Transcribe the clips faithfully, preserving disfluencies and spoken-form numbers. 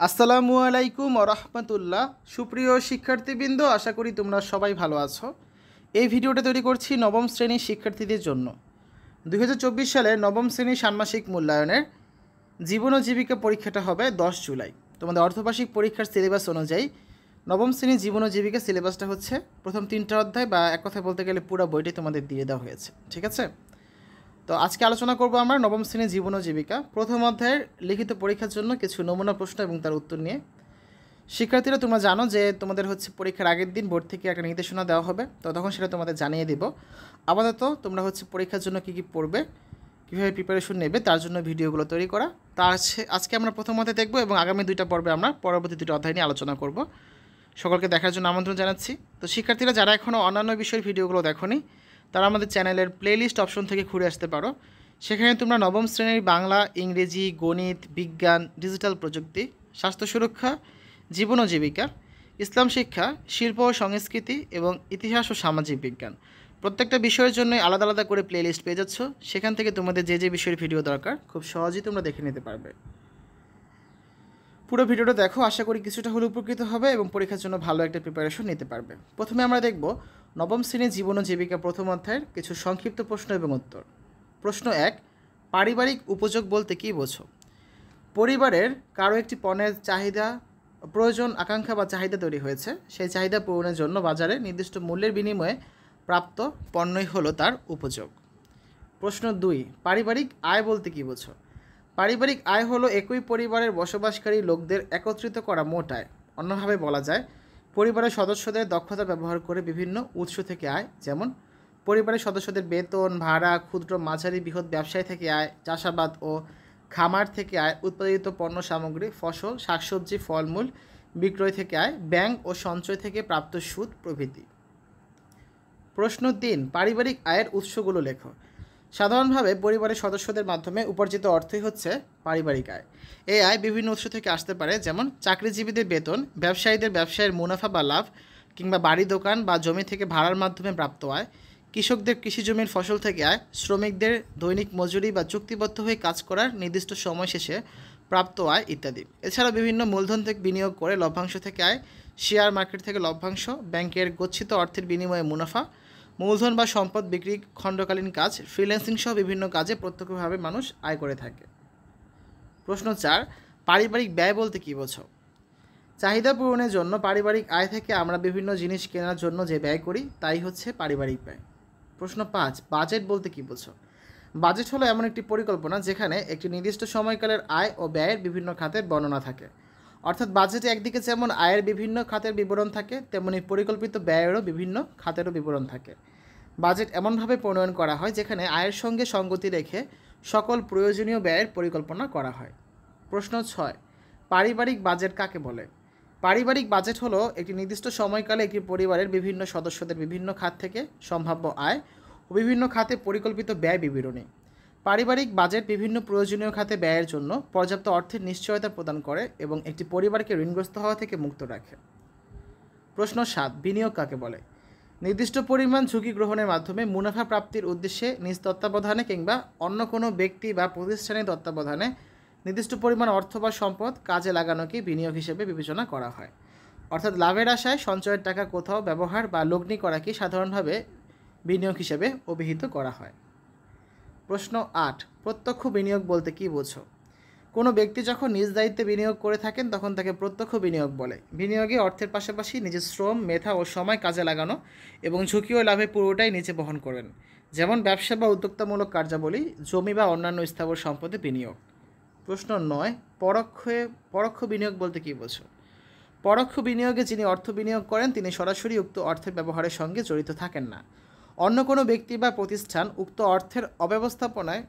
আসসালামু আলাইকুম ওয়া রাহমাতুল্লাহ। সুপ্রিয় শিক্ষার্থীবৃন্দ, আশা করি তোমরা সবাই ভালো আছো। এই ভিডিওটা তৈরি করছি নবম শ্রেণীর শিক্ষার্থীদের জন্য। দুই হাজার চব্বিশ সালে নবম শ্রেণীর ষান্মাসিক মূল্যায়নের জীবন ও জীবিকা পরীক্ষাটা হবে দশ জুলাই। তোমাদের অর্ধবার্ষিক পরীক্ষার সিলেবাস অনুযায়ী নবম শ্রেণীর জীবন ও জীবিকা সিলেবাসটা হচ্ছে প্রথম তিনটা অধ্যায়, বা এক কথায় বলতে গেলে পুরো বইটি তোমাদের দিয়ে দেওয়া হয়েছে। ঠিক আছে, তো আজকে আলোচনা করব আমরা নবম শ্রেণীর জীবন ও জীবিকা প্রথম অধ্যায়ের লিখিত পরীক্ষার জন্য কিছু নমুনা প্রশ্ন এবং তার উত্তর নিয়ে। শিক্ষার্থীরা, তোমরা জানো যে তোমাদের হচ্ছে পরীক্ষার আগের দিন বোর্ড থেকে একটা নির্দেশনা দেওয়া হবে, তো তখন সেটা তোমাদের জানিয়ে দিব। আপাতত তোমরা হচ্ছে পরীক্ষার জন্য কী কী পড়বে, কীভাবে প্রিপারেশন নেবে, তার জন্য ভিডিওগুলো তৈরি করা। তা আছে আজকে আমরা প্রথম অধ্যায় দেখব এবং আগামী দুইটা পর্বে আমরা পরবর্তী দুটো অধ্যায় নিয়ে আলোচনা করব। সকলকে দেখার জন্য আমন্ত্রণ জানাচ্ছি। তো শিক্ষার্থীরা, যারা এখনও অন্যান্য বিষয়ের ভিডিওগুলো দেখোনি, তারা আমাদের চ্যানেলের প্লেলিস্ট অপশন থেকে ঘুরে আসতে পারো। সেখানে তোমরা নবম শ্রেণীর বাংলা, ইংরেজি, গণিত, বিজ্ঞান, ডিজিটাল প্রযুক্তি, স্বাস্থ্য সুরক্ষা, জীবন ও জীবিকা, ইসলাম শিক্ষা, শিল্প ও সংস্কৃতি এবং ইতিহাস ও সামাজিক বিজ্ঞান প্রত্যেকটা বিষয়ের জন্যই আলাদা আলাদা করে প্লেলিস্ট পেয়ে যাচ্ছ। সেখান থেকে তোমাদের যে যে বিষয়ের ভিডিও দরকার খুব সহজেই তোমরা দেখে নিতে পারবে। পুরো ভিডিওটা দেখো, আশা করি কিছুটা হলে উপকৃত হবে এবং পরীক্ষার জন্য ভালো একটা প্রিপারেশন নিতে পারবে। প্রথমে আমরা দেখব নবম শ্রেণীর জীবন ও জীবিকা প্রথম অধ্যায়ের কিছু সংক্ষিপ্ত প্রশ্ন এবং উত্তর। প্রশ্ন এক, পারিবারিক উপযোগ বলতে কী বোঝো? পরিবারের কারো একটি পণ্যের চাহিদা, প্রয়োজন, আকাঙ্ক্ষা বা চাহিদা তৈরি হয়েছে, সেই চাহিদা পূরণের জন্য বাজারে নির্দিষ্ট মূল্যের বিনিময়ে প্রাপ্ত পণ্যই হলো তার উপযোগ। প্রশ্ন দুই, পারিবারিক আয় বলতে কী বোঝো? পারিবারিক আয় হলো একই পরিবারের বসবাসকারী লোকদের একত্রিত করা মোট আয়। অন্যভাবে বলা যায়, পরিবারের সদস্যদের দক্ষতা ব্যবহার করে বিভিন্ন উৎস থেকে আয়, যেমন পরিবারের সদস্যদের বেতন, ভাড়া, ক্ষুদ্র মাঝারি বৃহৎ ব্যবসায় থেকে আয়, চাষাবাদ ও খামার থেকে আয়, উৎপাদিত পণ্য সামগ্রী, ফসল, শাকসবজি, ফলমূল বিক্রয় থেকে আয়, ব্যাংক ও সঞ্চয় থেকে প্রাপ্ত সুদ প্রভৃতি। প্রশ্ন তিন, পারিবারিক আয়ের উৎসগুলো লেখো। সাধারণভাবে পরিবারের সদস্যদের মাধ্যমে উপার্জিত অর্থই হচ্ছে পারিবারিক আয়। এই আয় বিভিন্ন উৎস থেকে আসতে পারে, যেমন চাকরিজীবীদের বেতন, ব্যবসায়ীদের ব্যবসায়ের মুনাফা বা লাভ, কিংবা বাড়ি, দোকান বা জমি থেকে ভাড়ার মাধ্যমে প্রাপ্ত আয়, কৃষকদের কৃষি জমির ফসল থেকে আয়, শ্রমিকদের দৈনিক মজুরি বা চুক্তিবদ্ধ হয়ে কাজ করার নির্দিষ্ট সময় শেষে প্রাপ্ত আয় ইত্যাদি। এছাড়া বিভিন্ন মূলধন থেকে বিনিয়োগ করে লভ্যাংশ থেকে আয়, শেয়ার মার্কেট থেকে লভ্যাংশ, ব্যাংকের গচ্ছিত অর্থের বিনিময়ে মুনাফা, মূলধন বা সম্পদ বিক্রি, খণ্ডকালীন কাজ, ফ্রিল্যান্সিং সহ বিভিন্ন কাজে প্রত্যক্ষভাবে মানুষ আয় করে থাকে। প্রশ্ন চার, পারিবারিক ব্যয় বলতে কী বোঝো? চাহিদা পূরণের জন্য পারিবারিক আয় থেকে আমরা বিভিন্ন জিনিস কেনার জন্য যে ব্যয় করি তাই হচ্ছে পারিবারিক ব্যয়। প্রশ্ন পাঁচ, বাজেট বলতে কী বোঝো? বাজেট হলো এমন একটি পরিকল্পনা যেখানে একটি নির্দিষ্ট সময়কালের আয় ও ব্যয়ের বিভিন্ন খাতের বর্ণনা থাকে। অর্থাৎ বাজেটে একদিকে যেমন আয়ের বিভিন্ন খাতের বিবরণ থাকে, তেমনি পরিকল্পিত ব্যয়েরও বিভিন্ন খাতেরও বিবরণ থাকে। বাজেট এমনভাবে প্রণয়ন করা হয় যেখানে আয়ের সঙ্গে সঙ্গতি রেখে সকল প্রয়োজনীয় ব্যয়ের পরিকল্পনা করা হয়। প্রশ্ন ছয়, পারিবারিক বাজেট কাকে বলে? পারিবারিক বাজেট হলো একটি নির্দিষ্ট সময়কালে একটি পরিবারের বিভিন্ন সদস্যদের বিভিন্ন খাত থেকে সম্ভাব্য আয় ও বিভিন্ন খাতে পরিকল্পিত ব্যয় বিবরণী। পারিবারিক বাজেট বিভিন্ন প্রয়োজনীয় খাতে ব্যয়ের জন্য পর্যাপ্ত অর্থের নিশ্চয়তা প্রদান করে এবং একটি পরিবারকে ঋণগ্রস্ত হওয়া থেকে মুক্ত রাখে। প্রশ্ন সাত, বিনিয়োগ কাকে বলে? নির্দিষ্ট পরিমাণ ঝুঁকি গ্রহণের মাধ্যমে মুনাফা প্রাপ্তির উদ্দেশ্যে নিজ তত্ত্বাবধানে কিংবা অন্য কোনো ব্যক্তি বা প্রতিষ্ঠানের তত্ত্বাবধানে নির্দিষ্ট পরিমাণ অর্থ বা সম্পদ কাজে লাগানোকে বিনিয়োগ হিসেবে বিবেচনা করা হয়। অর্থাৎ লাভের আশায় সঞ্চয়ের টাকা কোথাও ব্যবহার বা লগ্নি করাকে সাধারণভাবে বিনিয়োগ হিসেবে অভিহিত করা হয়। প্রশ্ন আট, প্রত্যক্ষ বিনিয়োগ বলতে কী বোঝো? কোনো ব্যক্তি যখন নিজ দায়িত্বে বিনিয়োগ করে থাকেন তখন তাকে প্রত্যক্ষ বিনিয়োগ বলে। বিনিয়োগে অর্থের পাশাপাশি নিজের শ্রম, মেধা ও সময় কাজে লাগানো এবং ঝুঁকি ও লাভের পুরোটাই নিজে বহন করেন, যেমন ব্যবসা বা উদ্যোক্তামূলক কার্যাবলী, জমি বা অন্যান্য স্থাবর সম্পদে বিনিয়োগ। প্রশ্ন নয়, পরোক্ষে পরোক্ষ বিনিয়োগ বলতে কী বোঝো? পরোক্ষ বিনিয়োগে যিনি অর্থ বিনিয়োগ করেন তিনি সরাসরি উক্ত অর্থের ব্যবহারের সঙ্গে জড়িত থাকেন না। অন্য কোনো ব্যক্তি বা প্রতিষ্ঠান উক্ত অর্থের অব্যবস্থাপনায়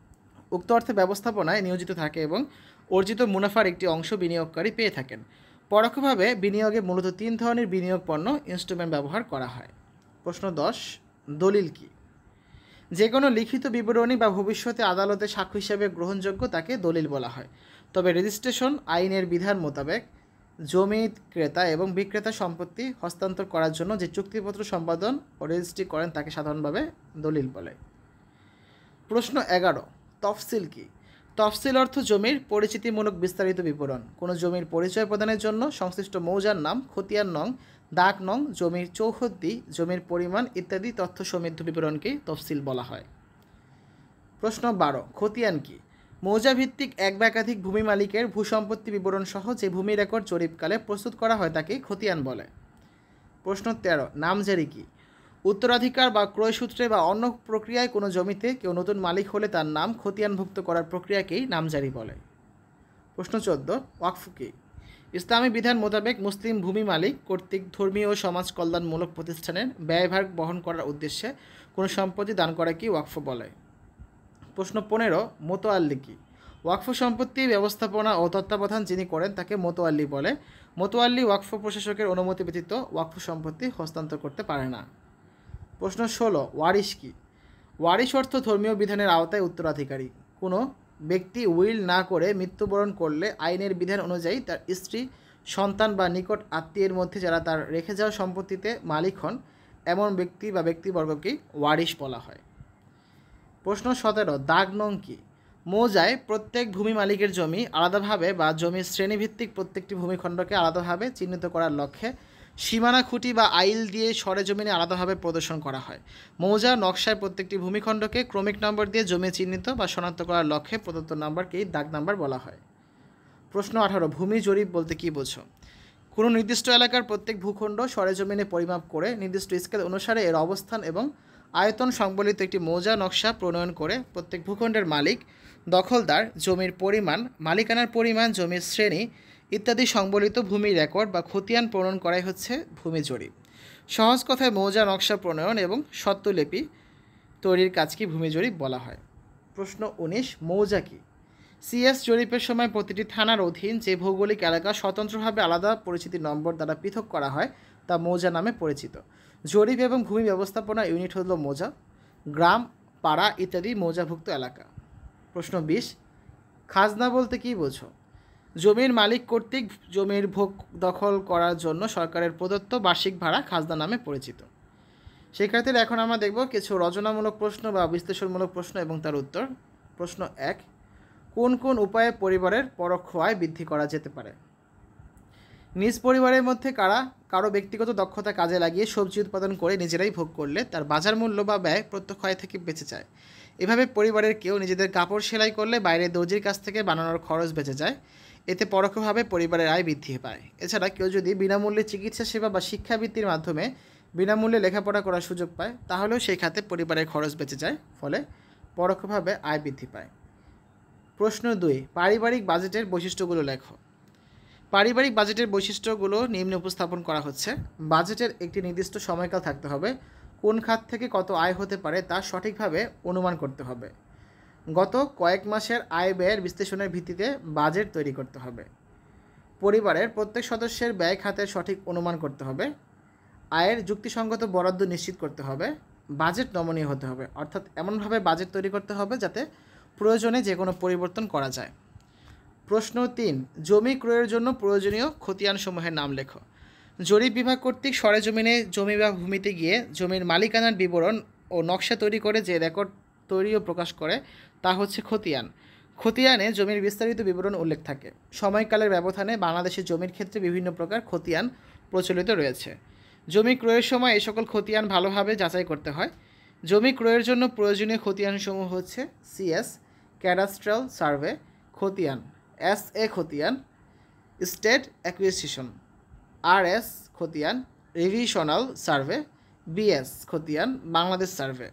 উক্ত অর্থের ব্যবস্থাপনায় নিয়োজিত থাকে এবং অর্জিত মুনাফার একটি অংশ বিনিয়োগকারী পেয়ে থাকেন। পরোক্ষভাবে বিনিয়োগে মূলত তিন ধরনের বিনিয়োগ পণ্য ইনস্ট্রুমেন্ট ব্যবহার করা হয়। প্রশ্ন দশ, দলিল কী? যে কোনো লিখিত বিবরণী বা ভবিষ্যতে আদালতে সাক্ষ্য হিসেবে গ্রহণযোগ্য তাকে দলিল বলা হয়। তবে রেজিস্ট্রেশন আইনের বিধান মোতাবেক জমি ক্রেতা এবং বিক্রেতা সম্পত্তি হস্তান্তর করার জন্য যে চুক্তিপত্র সম্পাদন ও রেজিস্ট্রি করেন তাকে সাধারণভাবে দলিল বলে। প্রশ্ন এগারো, তফসিল কী? তফসিল অর্থ জমির পরিচিতিমূলক বিস্তারিত বিবরণ। কোনো জমির পরিচয় প্রদানের জন্য সংশ্লিষ্ট মৌজার নাম, খতিয়ান নং, দাগ নং, জমির চৌহদ্দি, জমির পরিমাণ ইত্যাদি তথ্য সমৃদ্ধ বিবরণকেই তফসিল বলা হয়। প্রশ্ন বারো, খতিয়ান কি? মৌজা ভিত্তিক এক বা একাধিক ভূমি মালিকের ভূসম্পত্তি বিবরণ সহ যে ভূমি রেকর্ড জরিপকালে প্রস্তুত করা হয় তাকে খতিয়ান বলে। প্রশ্ন তেরো, নামজারি কি? উত্তরাধিকার বা ক্রয়সূত্রে বা অন্য প্রক্রিয়ায় কোনো জমিতে কেউ নতুন মালিক হলে তার নাম খতিয়ানভুক্ত করার প্রক্রিয়াকেই নামজারি বলে। প্রশ্ন চোদ্দ, ওয়াকফ কি? ইসলামী বিধান মোতাবেক মুসলিম ভূমি মালিক কর্তৃক ধর্মীয় ও সমাজ কল্যাণমূলক প্রতিষ্ঠানের ব্যয়ভার বহন করার উদ্দেশ্যে কোনো সম্পত্তি দান করাকে ওয়াকফ বলে। প্রশ্ন পনেরো, মোতোয়াল্লি কি? ওয়াকফ সম্পত্তি ব্যবস্থাপনা ও তত্ত্বাবধান যিনি করেন তাকে মোতোয়াল্লি বলে। মোতোয়াল্লি ওয়াকফ প্রশাসকের অনুমতি ব্যতীত ওয়াকফ সম্পত্তি হস্তান্তর করতে পারে না। প্রশ্ন ষোলো, ওয়ারিশ কি? ওয়ারিশ অর্থ ধর্মীয় বিধানের আওতায় উত্তরাধিকারী। কোনো ব্যক্তি উইল না করে মৃত্যুবরণ করলে আইনের বিধান অনুযায়ী তার স্ত্রী, সন্তান বা নিকট আত্মীয়ের মধ্যে যারা তার রেখে যাওয়া সম্পত্তিতে মালিক হন এমন ব্যক্তি বা ব্যক্তিবর্গকেই ওয়ারিশ বলা হয়। প্রশ্ন সতেরো, দাগ নং কি? মৌজায় প্রত্যেক ভূমি মালিকের জমি আলাদাভাবে বা জমির শ্রেণীভিত্তিক প্রত্যেকটি ভূমিখণ্ডকে আলাদাভাবে চিহ্নিত করার লক্ষ্যে সীমানা খুঁটি বা আইল দিয়ে সরেজমিনে আলাদাভাবে প্রদর্শন করা হয়। মৌজা নকশায় প্রত্যেকটি ভূমিখণ্ডকে ক্রমিক নম্বর দিয়ে জমি চিহ্নিত বা শনাক্ত করার লক্ষ্যে প্রদত্ত নম্বরকেই দাগ নাম্বার বলা হয়। প্রশ্ন আঠারো, ভূমি জরিপ বলতে কী বোঝো? কোনো নির্দিষ্ট এলাকার প্রত্যেক ভূখণ্ড সরেজমিনে পরিমাপ করে নির্দিষ্ট স্কেল অনুসারে এর অবস্থান এবং আয়তন সংবলিত একটি মৌজা নকশা প্রণয়ন করে প্রত্যেক ভূখণ্ডের মালিক, দখলদার, জমির পরিমাণ, মালিকানার পরিমাণ, জমির শ্রেণী ইত্যাদি সংবলিত ভূমি রেকর্ড বা খতিয়ান প্রণয়ন করাই হচ্ছে ভূমি জরিপ। সহজ কথায় মৌজা নকশা প্রণয়ন এবং স্বত্বলিপি তৈরির কাজকে ভূমি জরিপ বলা হয়। প্রশ্ন উনিশ, মৌজা কি? সিএস জরিপের সময় প্রতিটি থানার অধীন যে ভৌগোলিক এলাকা স্বতন্ত্রভাবে আলাদা পরিচিতি নম্বর দ্বারা পৃথক করা হয় তা মৌজা নামে পরিচিত। জরিপ এবং ভূমি ব্যবস্থাপনা ইউনিট হল মৌজা। গ্রাম, পাড়া ইত্যাদি মৌজাভুক্ত এলাকা। প্রশ্ন বিশ, খাজনা বলতে কী বোঝো? জমির মালিক কর্তৃক জমির ভোগ দখল করার জন্য সরকারের প্রদত্ত বার্ষিক ভাড়া খাজনা নামে পরিচিত। শিক্ষার্থীরা এখন আমরা দেখব কিছু রচনামূলক প্রশ্ন বা বিশ্লেষণমূলক প্রশ্ন এবং তার উত্তর। প্রশ্ন এক, কোন কোন উপায়ে পরিবারের পরোক্ষ আয় বৃদ্ধি করা যেতে পারে? নিজ পরিবারের মধ্যে কারা কারো ব্যক্তিগত দক্ষতা কাজে লাগিয়ে সবজি উৎপাদন করে নিজেরাই ভোগ করলে তার বাজার মূল্য বা ব্যয় প্রত্যক্ষ আয় থেকে বেঁচে যায়। এভাবে পরিবারের কেউ নিজেদের কাপড় সেলাই করলে বাইরে দর্জির কাছ থেকে বানানোর খরচ বেঁচে যায়। এতে পরোক্ষভাবে পরিবারের আয় বৃদ্ধি পায়। এছাড়া কেউ যদি বিনামূল্যে চিকিৎসা সেবা বা শিক্ষাবৃত্তির মাধ্যমে বিনামূল্যে লেখাপড়া করার সুযোগ পায় তাহলেও সেই খাতে পরিবারের খরচ বেঁচে যায়, ফলে পরোক্ষভাবে আয় বৃদ্ধি পায়। প্রশ্ন দুই, পারিবারিক বাজেটের বৈশিষ্ট্যগুলো লেখো। পারিবারিক বাজেটের বৈশিষ্ট্যগুলো নিম্নে উপস্থাপন করা হচ্ছে। বাজেটের একটি নির্দিষ্ট সময়কাল থাকতে হবে। কোন খাত থেকে কত আয় হতে পারে তা সঠিকভাবে অনুমান করতে হবে। গত কয়েক মাসের আয় ব্যয়ের বিশ্লেষণের ভিত্তিতে বাজেট তৈরি করতে হবে। পরিবারের প্রত্যেক সদস্যের ব্যয় খাতের সঠিক অনুমান করতে হবে। আয়ের যুক্তিসঙ্গত বরাদ্দ নিশ্চিত করতে হবে। বাজেট নমনীয় হতে হবে, অর্থাৎ এমনভাবে বাজেট তৈরি করতে হবে যাতে প্রয়োজনে যে কোনো পরিবর্তন করা যায়। প্রশ্ন তিন, জমি ক্রয়ের জন্য প্রয়োজনীয় খতিয়ানসমূহের নাম লেখো। জরিপ বিভাগ কর্তৃক সরেজমিনে জমি বা ভূমিতে গিয়ে জমির মালিকানার বিবরণ ও নকশা তৈরি করে যে রেকর্ড তৈরি ও প্রকাশ করে তা হচ্ছে খতিয়ান। খতিয়ানে জমির বিস্তারিত বিবরণ উল্লেখ থাকে। সময়কালের ব্যবধানে বাংলাদেশের জমির ক্ষেত্রে বিভিন্ন প্রকার খতিয়ান প্রচলিত রয়েছে। জমি ক্রয়ের সময় এই সকল খতিয়ান ভালোভাবে যাচাই করতে হয়। জমি ক্রয়ের জন্য প্রয়োজনীয় খতিয়ানসমূহ হচ্ছে সিএস ক্যাডাস্ট্রাল সার্ভে খতিয়ান, এস এ খতিয়ান স্টেট অ্যাকুইজিশন, আর এস খতিয়ান রিভিশনাল সার্ভে, বিএস খতিয়ান বাংলাদেশ সার্ভে।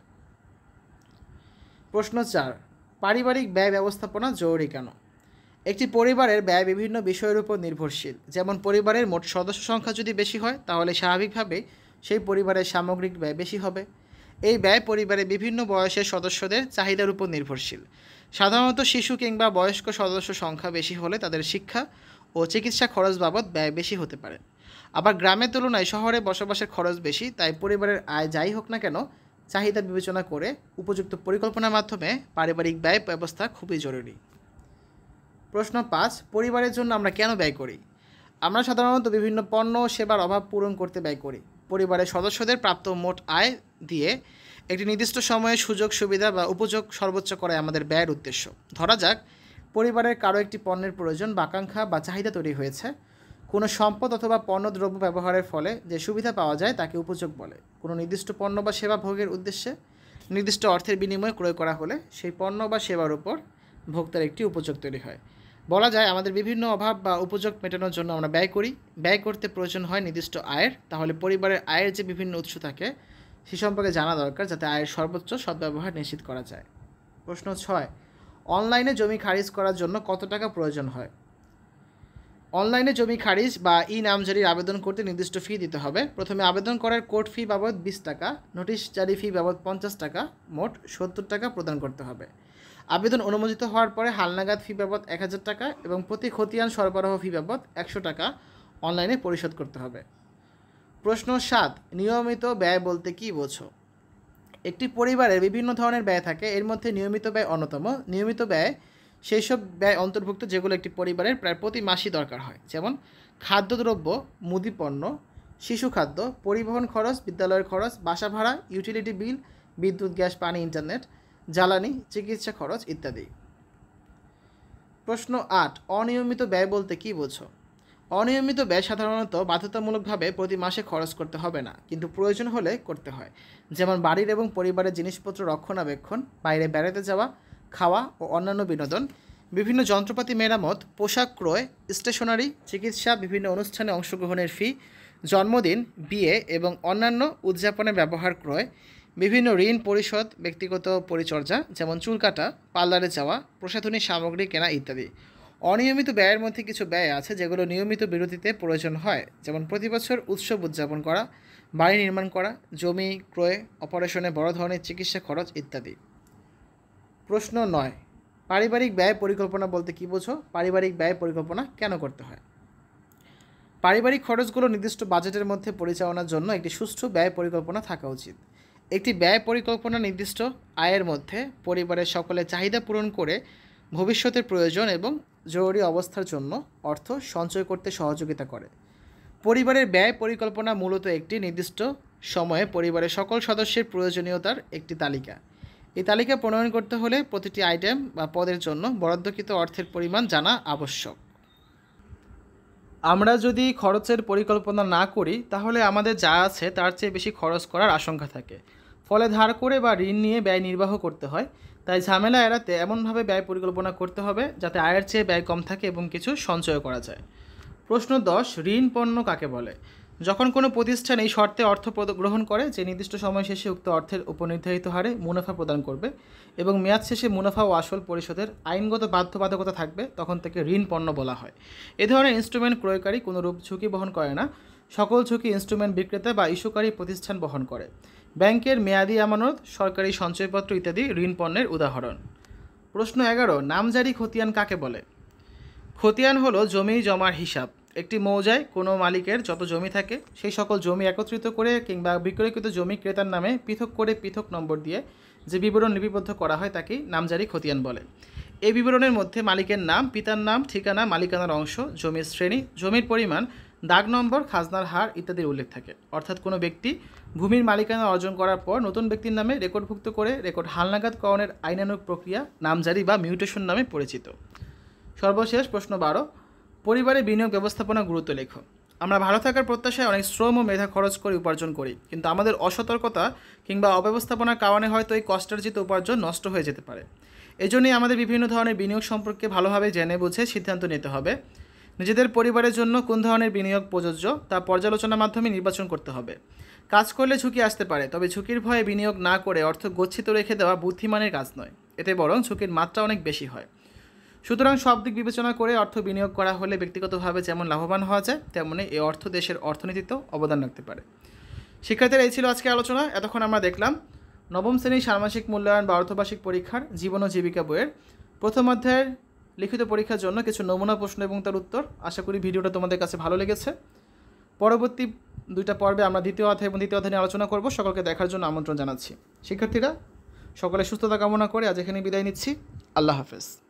প্রশ্ন চার, পারিবারিক ব্যয় ব্যবস্থাপনা জরুরি কেন? একটি পরিবারের ব্যয় বিভিন্ন বিষয়ের উপর নির্ভরশীল। যেমন পরিবারের মোট সদস্য সংখ্যা যদি বেশি হয় তাহলে স্বাভাবিকভাবেই সেই পরিবারের সামগ্রিক ব্যয় বেশি হবে। এই ব্যয় পরিবারের বিভিন্ন বয়সের সদস্যদের চাহিদার উপর নির্ভরশীল। সাধারণত শিশু কিংবা বয়স্ক সদস্য সংখ্যা বেশি হলে তাদের শিক্ষা ও চিকিৎসা খরচ বাবদ ব্যয় বেশি হতে পারে। আবার গ্রামের তুলনায় শহরে বসবাসের খরচ বেশি, তাই পরিবারের আয় যাই হোক না কেন চাহিদা বিবেচনা করে উপযুক্ত পরিকল্পনার মাধ্যমে পারিবারিক ব্যয় ব্যবস্থা খুবই জরুরি। প্রশ্ন পাঁচ, পরিবারের জন্য আমরা কেন ব্যয় করি? আমরা সাধারণত বিভিন্ন পণ্য ও সেবার অভাব পূরণ করতে ব্যয় করি। পরিবারের সদস্যদের প্রাপ্ত মোট আয় দিয়ে একটি নির্দিষ্ট সময়ে সুযোগ সুবিধা বা উপযোগ সর্বোচ্চ করাই আমাদের ব্যয়ের উদ্দেশ্য। ধরা যাক পরিবারের কারো একটি পণ্যের প্রয়োজন বা আকাঙ্ক্ষা বা চাহিদা তৈরি হয়েছে। কোনো সম্পদ অথবা পণ্যদ্রব্য ব্যবহারের ফলে যে সুবিধা পাওয়া যায় তাকে উপযোগ বলে। কোনো নির্দিষ্ট পণ্য বা সেবা ভোগের উদ্দেশ্যে নির্দিষ্ট অর্থের বিনিময়ে ক্রয় করা হলে সেই পণ্য বা সেবার উপর ভোক্তার একটি উপযোগ তৈরি হয়। বলা যায় আমাদের বিভিন্ন অভাব বা উপযোগ মেটানোর জন্য আমরা ব্যয় করি। ব্যয় করতে প্রয়োজন হয় নির্দিষ্ট আয়ের। তাহলে পরিবারের আয়ের যে বিভিন্ন উৎস থাকে সে সম্পর্কে জানা দরকার, যাতে আয়ের সর্বোচ্চ সদ্ব্যবহার নিশ্চিত করা যায়। প্রশ্ন ছয়, অনলাইনে জমি খারিজ করার জন্য কত টাকা প্রয়োজন হয়? অনলাইনে জমি খারিজ বা ই নামজারির আবেদন করতে নির্দিষ্ট ফি দিতে হবে। প্রথমে আবেদন করার কোর্ট ফি বাবদ বিশ টাকা, নোটিশ জারি ফি বাবদ পঞ্চাশ টাকা, মোট সত্তর টাকা প্রদান করতে হবে। আবেদন অনুমোদিত হওয়ার পরে হালনাগাদ ফি বাবদ এক হাজার টাকা এবং প্রতি খতিয়ান সরবরাহ ফি বাবদ একশো টাকা অনলাইনে পরিশোধ করতে হবে। প্রশ্ন সাত, নিয়মিত ব্যয় বলতে কী বোঝো? একটি পরিবারে বিভিন্ন ধরনের ব্যয় থাকে, এর মধ্যে নিয়মিত ব্যয় অন্যতম। নিয়মিত ব্যয় সেই সব ব্যয় অন্তর্ভুক্ত যেগুলো একটি পরিবারের প্রায় প্রতি মাসই দরকার হয়, যেমন খাদ্যদ্রব্য, মুদিপণ্য, শিশু খাদ্য, পরিবহন খরচ, বিদ্যালয়ের খরচ, বাসা ভাড়া, ইউটিলিটি বিল, বিদ্যুৎ, গ্যাস, পানি, ইন্টারনেট, জ্বালানি, চিকিৎসা খরচ ইত্যাদি। প্রশ্ন আট, অনিয়মিত ব্যয় বলতে কী বোঝো? অনিয়মিত ব্যয় সাধারণত বাধ্যতামূলকভাবে প্রতি মাসে খরচ করতে হবে না, কিন্তু প্রয়োজন হলে করতে হয়। যেমন বাড়ির এবং পরিবারের জিনিসপত্র রক্ষণাবেক্ষণ, বাইরে বেড়াতে যাওয়া, খাওয়া ও অন্যান্য বিনোদন, বিভিন্ন যন্ত্রপাতি মেরামত, পোশাক ক্রয়, স্টেশনারি, চিকিৎসা, বিভিন্ন অনুষ্ঠানে অংশগ্রহণের ফি, জন্মদিন, বিয়ে এবং অন্যান্য উদযাপনে ব্যবহার ক্রয়, বিভিন্ন ঋণ পরিশোধ, ব্যক্তিগত পরিচর্যা যেমন চুল কাটা, পার্লারে যাওয়া, প্রসাধনী সামগ্রী কেনা ইত্যাদি। অনিয়মিত ব্যয়ের মধ্যে কিছু ব্যয় আছে যেগুলো নিয়মিত বিরতিতে প্রয়োজন হয়, যেমন প্রতি বছর উৎসব উদযাপন করা, বাড়ি নির্মাণ করা, জমি ক্রয়, অপারেশনে বড় ধরনের চিকিৎসা খরচ ইত্যাদি। প্রশ্ন নয়, পারিবারিক ব্যয় পরিকল্পনা বলতে কী বোঝো? পারিবারিক ব্যয় পরিকল্পনা কেন করতে হয়? পারিবারিক খরচগুলো নির্দিষ্ট বাজেটের মধ্যে পরিচালনার জন্য একটি সুষ্ঠু ব্যয় পরিকল্পনা থাকা উচিত। একটি ব্যয় পরিকল্পনা নির্দিষ্ট আয়ের মধ্যে পরিবারের সকলের চাহিদা পূরণ করে ভবিষ্যতের প্রয়োজন এবং জরুরি অবস্থার জন্য অর্থ সঞ্চয় করতে সহযোগিতা করে। পরিবারের ব্যয় পরিকল্পনা মূলত একটি নির্দিষ্ট সময়ে পরিবারের সকল সদস্যের প্রয়োজনীয়তার একটি তালিকা। এই তালিকা প্রণয়ন করতে হলে প্রতিটি আইটেম বা পদের জন্য বরাদ্দকৃত অর্থের পরিমাণ জানা আবশ্যক। আমরা যদি খরচের পরিকল্পনা না করি তাহলে আমাদের যা আছে তার চেয়ে বেশি খরচ করার আশঙ্কা থাকে, ফলে ধার করে বা ঋণ নিয়ে ব্যয় নির্বাহ করতে হয়। তাই ঝামেলা এড়াতে এমনভাবে ব্যয় পরিকল্পনা করতে হবে যাতে আয়ের চেয়ে ব্যয় কম থাকে এবং কিছু সঞ্চয় করা যায়। প্রশ্ন দশ, ঋণ পণ্য কাকে বলে? যখন কোনো প্রতিষ্ঠান এই শর্তে অর্থ গ্রহণ করে যে নির্দিষ্ট সময় শেষে উক্ত অর্থের উপর নির্ধারিত হারে মুনাফা প্রদান করবে এবং মেয়াদ শেষে মুনাফা ও আসল পরিশোধের আইনগত বাধ্যবাধকতা থাকবে, তখন থেকে ঋণ পণ্য বলা হয়। এ ধরনের ইনস্ট্রুমেন্ট ক্রয়কারী কোনোরূপ ঝুঁকি বহন করে না। সকল ঝুঁকি ইনস্ট্রুমেন্ট বিক্রেতা বা ইস্যুকারী প্রতিষ্ঠান বহন করে। ব্যাংকের মেয়াদি আমানত, সরকারি সঞ্চয়পত্র ইত্যাদি ঋণ পণ্যের উদাহরণ। প্রশ্ন এগারো, নামজারি খতিয়ান কাকে বলে? খতিয়ান হলো জমি জমার হিসাব। একটি মৌজায় কোনো মালিকের যত জমি থাকে সেই সকল জমি একত্রিত করে কিংবা বিক্রয়কৃত জমি ক্রেতার নামে পৃথক করে পৃথক নম্বর দিয়ে যে বিবরণ লিপিবদ্ধ করা হয় তাকেই নামজারি খতিয়ান বলে। এই বিবরণের মধ্যে মালিকের নাম, পিতার নাম, ঠিকানা, মালিকানার অংশ, জমির শ্রেণী, জমির পরিমাণ, দাগ নম্বর, খাজনার হার ইত্যাদির উল্লেখ থাকে। অর্থাৎ কোনো ব্যক্তি ভূমির মালিকানা অর্জন করার পর নতুন ব্যক্তির নামে রেকর্ডভুক্ত করে রেকর্ড হালনাগাদকরণের আইনানুগ প্রক্রিয়া নামজারি বা মিউটেশন নামে পরিচিত। সর্বশেষ প্রশ্ন বারো, পরিবারে বিনিয়োগ ব্যবস্থাপনা গুরুত্ব লেখো। আমরা ভালো থাকার প্রত্যাশায় অনেক শ্রম ও মেধা খরচ করে উপার্জন করি, কিন্তু আমাদের অসতর্কতা কিংবা অব্যবস্থাপনার কারণে হয়তো এই কষ্টার্জিত উপার্জন নষ্ট হয়ে যেতে পারে। এজন্যই আমাদের বিভিন্ন ধরনের বিনিয়োগ সম্পর্কে ভালোভাবে জেনে বুঝে সিদ্ধান্ত নিতে হবে। নিজেদের পরিবারের জন্য কোন ধরনের বিনিয়োগ প্রযোজ্য তা পর্যালোচনার মাধ্যমে নির্বাচন করতে হবে। কাজ করলে ঝুঁকি আসতে পারে, তবে ঝুঁকির ভয়ে বিনিয়োগ না করে অর্থ গচ্ছিত রেখে দেওয়া বুদ্ধিমানের কাজ নয়, এতে বরং ঝুঁকির মাত্রা অনেক বেশি হয়। সুতরাং সব দিক বিবেচনা করে অর্থ বিনিয়োগ করা হলে ব্যক্তিগতভাবে যেমন লাভবান হওয়া যায়, তেমনি এই অর্থ দেশের অর্থনীতিতেও অবদান রাখতে পারে। শিক্ষার্থীরা, এই ছিল আজকে আলোচনা। এতক্ষণ আমরা দেখলাম নবম শ্রেণীর ষান্মাসিক মূল্যায়ন বা অর্ধবার্ষিক পরীক্ষার জীবন ও জীবিকা বইয়ের প্রথম অধ্যায়ের লিখিত পরীক্ষার জন্য কিছু নমুনা প্রশ্ন এবং তার উত্তর। আশা করি ভিডিওটা তোমাদের কাছে ভালো লেগেছে। পরবর্তী দুইটা পর্বে আমরা দ্বিতীয় অধ্যায় এবং দ্বিতীয় অধ্যায় নিয়ে আলোচনা করব। সকলকে দেখার জন্য আমন্ত্রণ জানাচ্ছি। শিক্ষার্থীরা, সকলে সুস্থতা কামনা করে আজ এখানে বিদায় নিচ্ছি। আল্লাহ হাফেজ।